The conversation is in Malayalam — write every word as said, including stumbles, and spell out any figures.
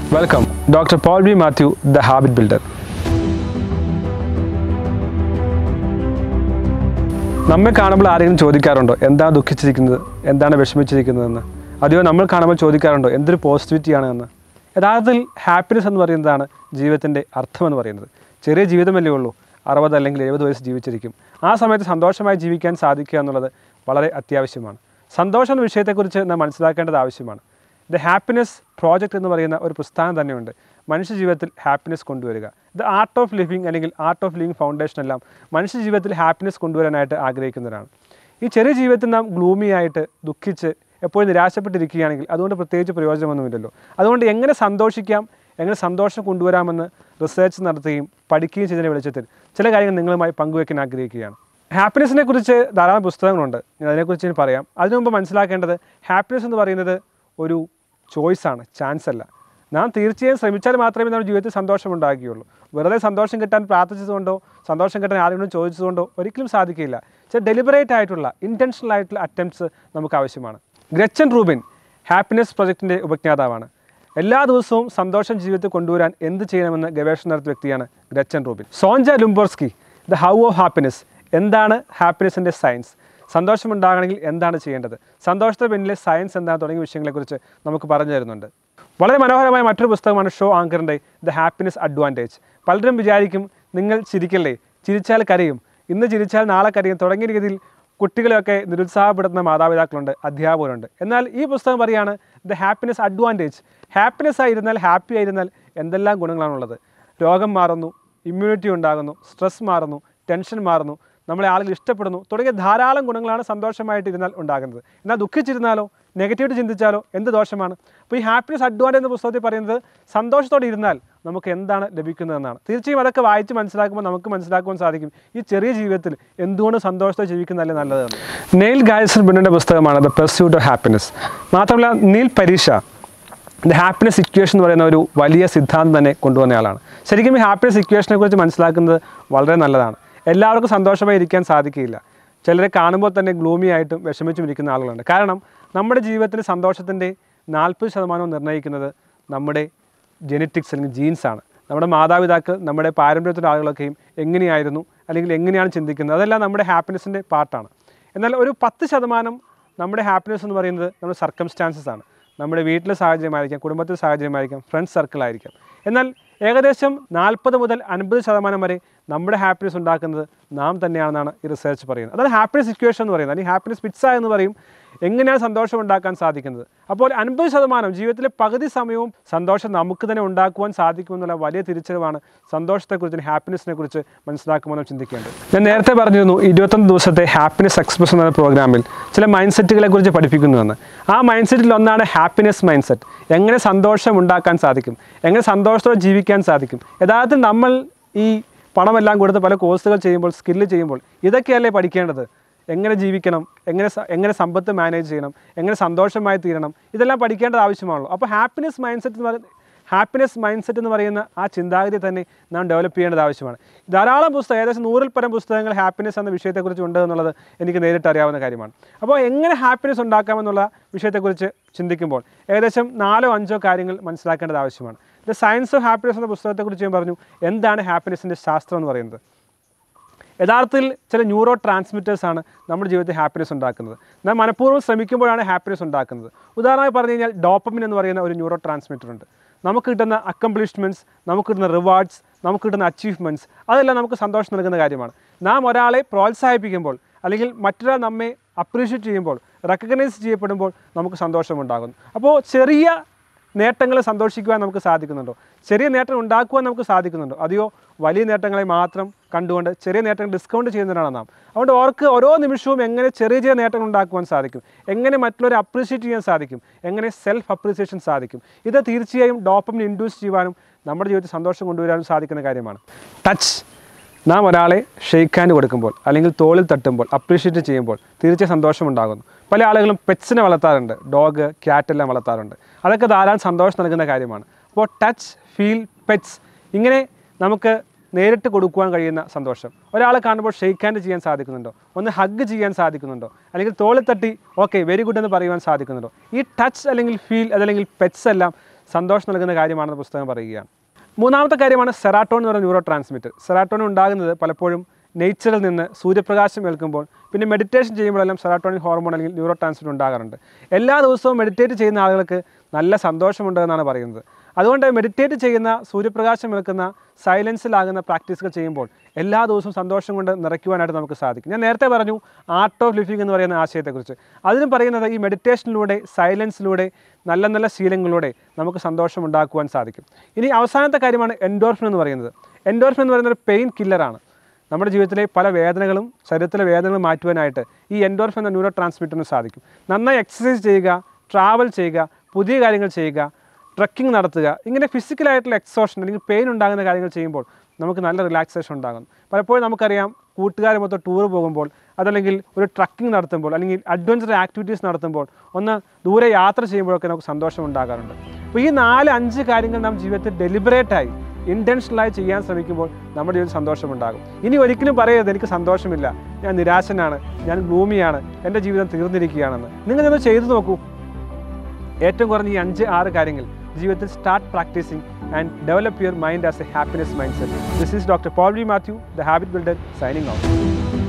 Welcome, Doctor Paul B. Matthew, the Habit Builder. നമ്മെ കാണുമ്പോൾ ആരെങ്കിലും ചോദിക്കാറുണ്ടോ എന്താണ് ദുഃഖിച്ചിരിക്കുന്നത്, എന്താണ് വിഷമിച്ചിരിക്കുന്നതെന്ന്? അതെയോ നമ്മൾ കാണുമ്പോൾ ചോദിക്കാറുണ്ടോ എന്തൊരു പോസിറ്റിവിറ്റിയാണ് എന്ന്? യഥാർത്ഥത്തിൽ ഹാപ്പിനെസ് എന്ന് പറയുന്നതാണ് ജീവിതത്തിൻ്റെ അർത്ഥമെന്ന് പറയുന്നത്. ചെറിയ ജീവിതമല്ലേ ഉള്ളൂ, അറുപത് അല്ലെങ്കിൽ എഴുപത് വയസ്സ് ജീവിച്ചിരിക്കും. ആ സമയത്ത് സന്തോഷമായി ജീവിക്കാൻ സാധിക്കുക എന്നുള്ളത് വളരെ അത്യാവശ്യമാണ്. സന്തോഷം എന്ന വിഷയത്തെക്കുറിച്ച് നാം മനസ്സിലാക്കേണ്ടത് ആവശ്യമാണ്. ദ ഹാപ്പിനെസ് പ്രോജക്റ്റ് എന്ന് പറയുന്ന ഒരു പുസ്തകം തന്നെയുണ്ട്, മനുഷ്യ ജീവിതത്തിൽ ഹാപ്പിനെസ് കൊണ്ടുവരിക. ദ ആർട്ട് ഓഫ് ലിവിങ് അല്ലെങ്കിൽ ആർട്ട് ഓഫ് ലിവിങ് ഫൗണ്ടേഷൻ എല്ലാം മനുഷ്യ ജീവിതത്തിൽ ഹാപ്പിനെസ് കൊണ്ടുവരാനായിട്ട് ആഗ്രഹിക്കുന്നവരാണ്. ഈ ചെറിയ ജീവിതത്തിൽ നാം ഗ്ലൂമി ആയിട്ട് ദുഃഖിച്ച് എപ്പോഴും നിരാശപ്പെട്ടിരിക്കുകയാണെങ്കിൽ അതുകൊണ്ട് പ്രത്യേകിച്ച് പ്രയോജനമൊന്നുമില്ലല്ലോ. അതുകൊണ്ട് എങ്ങനെ സന്തോഷിക്കാം, എങ്ങനെ സന്തോഷം കൊണ്ടുവരാമെന്ന് റിസർച്ച് നടത്തുകയും പഠിക്കുകയും ചെയ്തതിൻ്റെ വെളിച്ചത്തിൽ ചില കാര്യങ്ങൾ നിങ്ങളുമായി പങ്കുവയ്ക്കാൻ ആഗ്രഹിക്കുകയാണ്. ഹാപ്പിനെസ്സിനെ കുറിച്ച് ധാരാളം പുസ്തകങ്ങളുണ്ട്, ഞാൻ അതിനെക്കുറിച്ച് ഞാൻ പറയാം. അതിനു മുമ്പ് മനസ്സിലാക്കേണ്ടത് ഹാപ്പിനെസ് എന്ന് പറയുന്നത് ഒരു ചോയ്സാണ്, ചാൻസ് അല്ല. നാം തീർച്ചയായും ശ്രമിച്ചാൽ മാത്രമേ നമ്മുടെ ജീവിതത്തിൽ സന്തോഷം ഉണ്ടാകുകയുള്ളൂ. വെറുതെ സന്തോഷം കിട്ടാൻ പ്രാർത്ഥിച്ചതുകൊണ്ടോ സന്തോഷം കിട്ടാൻ ആരെങ്കിലും ചോദിച്ചതുകൊണ്ടോ ഒരിക്കലും സാധിക്കില്ല. ചില ഡെലിബറേറ്റ് ആയിട്ടുള്ള ഇൻറ്റൻഷണൽ ആയിട്ടുള്ള അറ്റംപ്റ്റ്സ് നമുക്ക് ആവശ്യമാണ്. ഗ്രച്ചൻ റൂബിൻ ഹാപ്പിനെസ് പ്രൊജക്റ്റിൻ്റെ ഉപജ്ഞാതാവാണ്. എല്ലാ ദിവസവും സന്തോഷം ജീവിതത്തിൽ കൊണ്ടുവരാൻ എന്ത് ചെയ്യണമെന്ന് ഗവേഷണം നടത്തിയ വ്യക്തിയാണ് Gretchen Rubin. Sonja Lyubomirsky the how of happiness, എന്താണ് ഹാപ്പിനെസ്സിൻ്റെ സയൻസ്, സന്തോഷമുണ്ടാകണമെങ്കിൽ എന്താണ് ചെയ്യേണ്ടത്, സന്തോഷത്തിന് പിന്നിലെ സയൻസ് എന്താണ് തുടങ്ങിയ വിഷയങ്ങളെക്കുറിച്ച് നമുക്ക് പറഞ്ഞു തരുന്നുണ്ട്. വളരെ മനോഹരമായ മറ്റൊരു പുസ്തകമാണ് ഷോ ആങ്കറിൻ്റെ ദ ഹാപ്പിനെസ് അഡ്വാൻറ്റേജ്. പലരും വിചാരിക്കും നിങ്ങൾ ചിരിക്കല്ലേ, ചിരിച്ചാൽ കരയും, ഇന്ന് ചിരിച്ചാൽ നാളെ കരയും തുടങ്ങിയ രീതിയിൽ കുട്ടികളെയൊക്കെ നിരുത്സാഹപ്പെടുത്തുന്ന മാതാപിതാക്കളുണ്ട്, അധ്യാപകരുണ്ട്. എന്നാൽ ഈ പുസ്തകം പറയുകയാണ് ദ ഹാപ്പിനെസ് അഡ്വാൻറ്റേജ്. ഹാപ്പിനെസ് ആയിരുന്നാൽ, ഹാപ്പി ആയിരുന്നാൽ എന്തെല്ലാം ഗുണങ്ങളാണുള്ളത്. രോഗം മാറുന്നു, ഇമ്മ്യൂണിറ്റി ഉണ്ടാകുന്നു, സ്ട്രെസ് മാറുന്നു, ടെൻഷൻ മാറുന്നു, നമ്മളെ ആളുകൾ ഇഷ്ടപ്പെടുന്നു തുടങ്ങിയ ധാരാളം ഗുണങ്ങളാണ് സന്തോഷമായിട്ടിരുന്നാൽ ഉണ്ടാകുന്നത്. എന്നാൽ ദുഃഖിച്ചിരുന്നാലോ, നെഗറ്റീവായിട്ട് ചിന്തിച്ചാലോ എന്ത് ദോഷമാണ്? അപ്പോൾ ഈ ഹാപ്പിനെസ് അഡ്വാൻറ്റേജ് എന്ന പുസ്തകത്തിൽ പറയുന്നത് സന്തോഷത്തോടെ ഇരുന്നാൽ നമുക്ക് എന്താണ് ലഭിക്കുന്നതെന്നാണ്. തീർച്ചയായും അതൊക്കെ വായിച്ച് മനസ്സിലാക്കുമ്പോൾ നമുക്ക് മനസ്സിലാക്കുവാൻ സാധിക്കും ഈ ചെറിയ ജീവിതത്തിൽ എന്തുകൊണ്ട് സന്തോഷത്തോടെ ജീവിക്കുന്നതല്ലേ നല്ലതാണ്. നെയിൽ ഗാൽസൺ ബിന്നിൻ്റെ പുസ്തകമാണ് ദ പെർസ്യൂട്ട് ഓഫ് ഹാപ്പിനെസ്. മാത്രമല്ല Neil Pasricha the happiness equation എന്ന് പറയുന്ന ഒരു വലിയ സിദ്ധാന്തം തന്നെ കൊണ്ടുവന്നയാളാണ്. ശരിക്കും ഈ ഹാപ്പിനെസ് ഇക്വേഷനെ കുറിച്ച് മനസ്സിലാക്കുന്നത് വളരെ നല്ലതാണ്. എല്ലാവർക്കും സന്തോഷമായി ഇരിക്കാൻ സാധിക്കില്ല. ചിലരെ കാണുമ്പോൾ തന്നെ ഗ്ലൂമി ആയിട്ടും വിഷമിച്ചും ഇരിക്കുന്ന ആളുകളുണ്ട്. കാരണം നമ്മുടെ ജീവിതത്തിൽ സന്തോഷത്തിൻ്റെ നാൽപ്പത് ശതമാനവും നിർണ്ണയിക്കുന്നത് നമ്മുടെ ജെനറ്റിക്സ് അല്ലെങ്കിൽ ജീൻസാണ്. നമ്മുടെ മാതാപിതാക്കൾ, നമ്മുടെ പാരമ്പര്യത്തിൻ്റെ ആളുകളൊക്കെയും എങ്ങനെയായിരുന്നു അല്ലെങ്കിൽ എങ്ങനെയാണ് ചിന്തിക്കുന്നത്, അതെല്ലാം നമ്മുടെ ഹാപ്പിനെസ്സിൻ്റെ പാർട്ടാണ്. എന്നാൽ ഒരു പത്ത് ശതമാനം നമ്മുടെ ഹാപ്പിനെസ് എന്ന് പറയുന്നത് നമ്മുടെ സർക്കംസ്റ്റാൻസസ് ആണ്. നമ്മുടെ വീട്ടിലെ സാഹചര്യമായിരിക്കാം, കുടുംബത്തിലെ സാഹചര്യമായിരിക്കാം, ഫ്രണ്ട്സ് സർക്കിളായിരിക്കാം. എന്നാൽ ഏകദേശം നാൽപ്പത് മുതൽ അൻപത് ശതമാനം വരെ നമ്മുടെ ഹാപ്പിനെസ് ഉണ്ടാക്കുന്നത് നാം തന്നെയാണെന്നാണ് ഈ റിസർച്ച് പറയുന്നത്. അതാണ് ഹാപ്പിനെസ് ഇക്വേഷൻ എന്ന് പറയുന്നത്. അല്ലെങ്കിൽ ഹാപ്പിനെസ് പിസ്സ എന്ന് പറയും, എങ്ങനെയാണ് സന്തോഷം ഉണ്ടാക്കാൻ സാധിക്കുന്നത്. അപ്പോൾ അൻപത് ശതമാനം ജീവിതത്തിലെ പകുതി സമയവും സന്തോഷം നമുക്ക് തന്നെ ഉണ്ടാക്കുവാൻ സാധിക്കുമെന്നുള്ള വലിയ തിരിച്ചറിവാണ് സന്തോഷത്തെക്കുറിച്ച്, ഹാപ്പിനെസ്സിനെ കുറിച്ച് മനസ്സിലാക്കുമ്പോൾ നാം ചിന്തിക്കേണ്ടത്. ഞാൻ നേരത്തെ പറഞ്ഞിരുന്നു ഇരുപത്തൊന്ന് ദിവസത്തെ ഹാപ്പിനെസ് എക്സ്പ്രസ് എന്ന പ്രോഗ്രാമിൽ ചില മൈൻഡ് സെറ്റുകളെ കുറിച്ച് പഠിപ്പിക്കുന്നുവെന്ന്. ആ മൈൻഡ് സെറ്റിൽ ഒന്നാണ് ഹാപ്പിനെസ് മൈൻഡ് സെറ്റ്. എങ്ങനെ സന്തോഷം ഉണ്ടാക്കാൻ സാധിക്കും, എങ്ങനെ സന്തോഷത്തോടെ ജീവിക്കാൻ സാധിക്കും. യഥാർത്ഥത്തിൽ നമ്മൾ ഈ പണമെല്ലാം കൊടുത്ത് പല കോഴ്സുകൾ ചെയ്യുമ്പോൾ, സ്കില്ല് ചെയ്യുമ്പോൾ ഇതൊക്കെയല്ലേ പഠിക്കേണ്ടത്. എങ്ങനെ ജീവിക്കണം, എങ്ങനെ എങ്ങനെ സമ്പത്ത് മാനേജ് ചെയ്യണം, എങ്ങനെ സന്തോഷമായി തീരണം, ഇതെല്ലാം പഠിക്കേണ്ടത് ആവശ്യമാണല്ലോ. അപ്പോൾ ഹാപ്പിനെസ് മൈൻഡ് സെറ്റ് എന്ന് പറയുന്നത് ഹാപ്പിനെസ് മൈൻഡ് സെറ്റ് എന്ന് പറയുന്ന ആ ചിന്താഗതി തന്നെ നാം ഡെവലപ്പ് ചെയ്യേണ്ടത് ആവശ്യമാണ്. ധാരാളം പുസ്തകം, ഏകദേശം നൂറിൽ പരം പുസ്തകങ്ങൾ ഹാപ്പിനെസ് എന്ന വിഷയത്തെക്കുറിച്ച് ഉണ്ട് എന്നുള്ളത് എനിക്ക് നേരിട്ട് അറിയാവുന്ന കാര്യമാണ്. അപ്പോൾ എങ്ങനെ ഹാപ്പിനെസ് ഉണ്ടാക്കാമെന്നുള്ള വിഷയത്തെക്കുറിച്ച് ചിന്തിക്കുമ്പോൾ ഏകദേശം നാലോ അഞ്ചോ കാര്യങ്ങൾ മനസ്സിലാക്കേണ്ടത് ആവശ്യമാണ്. ദ സയൻസ് ഓഫ് ഹാപ്പിനെസ് എന്ന പുസ്തകത്തെക്കുറിച്ച് ഞാൻ പറഞ്ഞു എന്താണ് ഹാപ്പിനെസ്സിൻ്റെ ശാസ്ത്രം എന്ന് പറയുന്നത്. യഥാർത്ഥത്തിൽ ചില ന്യൂറോ ട്രാൻസ്മിറ്റേഴ്സാണ് നമ്മുടെ ജീവിതത്തിൽ ഹാപ്പിനെസ് ഉണ്ടാക്കുന്നത്. നാം മനഃപൂർവ്വം ശ്രമിക്കുമ്പോഴാണ് ഹാപ്പിനെസ് ഉണ്ടാക്കുന്നത്. ഉദാഹരണമായി പറഞ്ഞു കഴിഞ്ഞാൽ ഡോപ്പമിൻ എന്ന് പറയുന്ന ഒരു ന്യൂറോ ട്രാൻസ്മിറ്റർ ഉണ്ട്. നമുക്ക് കിട്ടുന്ന അക്കംപ്ലിഷ്മെൻറ്റ്സ്, നമുക്ക് കിട്ടുന്ന റിവാർഡ്സ്, നമുക്ക് കിട്ടുന്ന അച്ചീവ്മെൻറ്റ്സ്, അതെല്ലാം നമുക്ക് സന്തോഷം നൽകുന്ന കാര്യമാണ്. നാം ഒരാളെ പ്രോത്സാഹിപ്പിക്കുമ്പോൾ അല്ലെങ്കിൽ മറ്റൊരാൾ നമ്മെ അപ്രീഷിയേറ്റ് ചെയ്യുമ്പോൾ, റെക്കഗ്നൈസ് ചെയ്യപ്പെടുമ്പോൾ നമുക്ക് സന്തോഷമുണ്ടാകുന്നു. അപ്പോൾ ചെറിയ നേട്ടങ്ങൾ സന്തോഷിക്കുവാൻ നമുക്ക് സാധിക്കുന്നുണ്ടോ, ചെറിയ നേട്ടം ഉണ്ടാക്കുവാൻ നമുക്ക് സാധിക്കുന്നുണ്ടോ, അതെയോ വലിയ നേട്ടങ്ങളെ മാത്രം കണ്ടുകൊണ്ട് ചെറിയ നേട്ടങ്ങൾ ഡിസ്കൗണ്ട് ചെയ്യുന്നവരാണ് നാം. അതുകൊണ്ട് അവർക്ക് ഓരോ നിമിഷവും എങ്ങനെ ചെറിയ ചെറിയ നേട്ടങ്ങൾ ഉണ്ടാക്കുവാൻ സാധിക്കും, എങ്ങനെ മറ്റുള്ളവരെ അപ്രീഷിയേറ്റ് ചെയ്യാൻ സാധിക്കും, എങ്ങനെ സെൽഫ് അപ്രീസിയേഷൻ സാധിക്കും, ഇത് തീർച്ചയായും ഡോപ്പമിൻ ഇൻഡ്യൂസ് ചെയ്യുവാനും നമ്മുടെ ജീവിതത്തിൽ സന്തോഷം കൊണ്ടുവരാനും സാധിക്കുന്ന കാര്യമാണ്. ടച്ച്, നാം ഒരാളെ ഷെയ്ക്ക് ഹാൻഡ് കൊടുക്കുമ്പോൾ അല്ലെങ്കിൽ തോളിൽ തട്ടുമ്പോൾ, അപ്രീഷിയേറ്റ് ചെയ്യുമ്പോൾ തീർച്ചയായും സന്തോഷമുണ്ടാകുന്നു. പല ആളുകളും പെറ്റ്സിനെ വളർത്താറുണ്ട്, ഡോഗ്, ക്യാറ്റെല്ലാം വളർത്താറുണ്ട്. അതൊക്കെ ധാരാളം സന്തോഷം നൽകുന്ന കാര്യമാണ്. അപ്പോൾ ടച്ച്, ഫീൽ, പെറ്റ്സ്, ഇങ്ങനെ നമുക്ക് നേരിട്ട് കൊടുക്കുവാൻ കഴിയുന്ന സന്തോഷം. ഒരാളെ കാണുമ്പോൾ ഷെയ്ക്ക് ഹാൻഡ് ചെയ്യാൻ സാധിക്കുന്നുണ്ടോ, ഒന്ന് ഹഗ് ചെയ്യാൻ സാധിക്കുന്നുണ്ടോ, അല്ലെങ്കിൽ തോളിൽ തട്ടി ഓക്കെ വെരി ഗുഡ് എന്ന് പറയുവാൻ സാധിക്കുന്നുണ്ടോ. ഈ ടച്ച് അല്ലെങ്കിൽ ഫീൽ അതല്ലെങ്കിൽ പെറ്റ്സ് എല്ലാം സന്തോഷം നൽകുന്ന കാര്യമാണെന്ന് പുസ്തകം പറയുകയാണ്. മൂന്നാമത്തെ കാര്യമാണ് സെറാട്ടോൺ എന്ന് പറയുന്ന ന്യൂറോ ട്രാൻസ്മിറ്റർ. സെറാട്ടോൺ ഉണ്ടാകുന്നത് പലപ്പോഴും നേച്ചറിൽ നിന്ന് സൂര്യപ്രകാശം ഏൽക്കുമ്പോൾ പിന്നെ മെഡിറ്റേഷൻ ചെയ്യുമ്പോഴെല്ലാം സെറാട്ടോണിൻ ഹോർമോൺ അല്ലെങ്കിൽ ന്യൂറോ ട്രാൻസ്മിറ്റർ ഉണ്ടാകാറുണ്ട്. എല്ലാ ദിവസവും മെഡിറ്റേറ്റ് ചെയ്യുന്ന ആളുകൾക്ക് നല്ല സന്തോഷമുണ്ട് എന്നാണ് പറയുന്നത്. അതുകൊണ്ട് മെഡിറ്റേറ്റ് ചെയ്യുന്ന സൂര്യപ്രകാശം ഏൽക്കുന്ന സൈലൻസിലാകുന്ന പ്രാക്ടീസുകൾ ചെയ്യുമ്പോൾ എല്ലാ ദിവസവും സന്തോഷം കൊണ്ട് നിറയ്ക്കുവാനായിട്ട് നമുക്ക് സാധിക്കും. ഞാൻ നേരത്തെ പറഞ്ഞു ആർട്ട് ഓഫ് ലിവിങ് എന്ന് പറയുന്ന ആശയത്തെക്കുറിച്ച്. അതിനും പറയുന്നത് ഈ മെഡിറ്റേഷനിലൂടെ സൈലൻസിലൂടെ നല്ല നല്ല ശീലങ്ങളിലൂടെ നമുക്ക് സന്തോഷം ഉണ്ടാക്കുവാൻ സാധിക്കും. ഇനി അവസാനത്തെ കാര്യമാണ് എൻഡോർഫിൻ എന്ന് പറയുന്നത്. എൻഡോർഫിൻ എന്ന് പറയുന്നത് ഒരു പെയിൻ കില്ലറാണ്. നമ്മുടെ ജീവിതത്തിലെ പല വേദനകളും ശരീരത്തിലെ വേദനകളും മാറ്റുവാനായിട്ട് ഈ എൻഡോർഫിൻ എന്ന ന്യൂറോ ട്രാൻസ്മിറ്ററിന് സാധിക്കും. നന്നായി എക്സസൈസ് ചെയ്യുക, ട്രാവൽ ചെയ്യുക, പുതിയ കാര്യങ്ങൾ ചെയ്യുക, ട്രക്കിംഗ് നടത്തുക, ഇങ്ങനെ ഫിസിക്കലായിട്ടുള്ള എക്സോഷൻ അല്ലെങ്കിൽ പെയിൻ ഉണ്ടാകുന്ന കാര്യങ്ങൾ ചെയ്യുമ്പോൾ നമുക്ക് നല്ല റിലാക്സേഷൻ ഉണ്ടാകും. പലപ്പോഴും നമുക്കറിയാം കൂട്ടുകാരുമൊത്ത് ടൂർ പോകുമ്പോൾ അതല്ലെങ്കിൽ ഒരു ട്രക്കിംഗ് നടത്തുമ്പോൾ അല്ലെങ്കിൽ അഡ്വഞ്ചർ ആക്ടിവിറ്റീസ് നടത്തുമ്പോൾ ഒന്ന് ദൂരെ യാത്ര ചെയ്യുമ്പോഴൊക്കെ നമുക്ക് സന്തോഷം ഉണ്ടാകാറുണ്ട്. അപ്പോൾ ഈ നാല് അഞ്ച് കാര്യങ്ങൾ നാം ജീവിതത്തിൽ ഡെലിബറേറ്റായി ഇൻറ്റൻഷനലായി ചെയ്യാൻ ശ്രമിക്കുമ്പോൾ നമ്മുടെ ജീവിതത്തിൽ സന്തോഷമുണ്ടാകും. ഇനി ഒരിക്കലും പറയരുത് എനിക്ക് സന്തോഷമില്ല, ഞാൻ നിരാശനാണ്, ഞാൻ ഗ്ലൂമിയാണ്, എൻ്റെ ജീവിതം തീർന്നിരിക്കുകയാണെന്ന്. നിങ്ങൾ ഇതൊന്ന് ചെയ്തു നോക്കൂ. ഏറ്റവും കുറഞ്ഞ ഈ അഞ്ച് ആറ് കാര്യങ്ങൾ ജീവിതത്തിൽ start practising and develop your mind as a happiness mindset. This is doctor Paul V Mathew, the habit builder, signing out.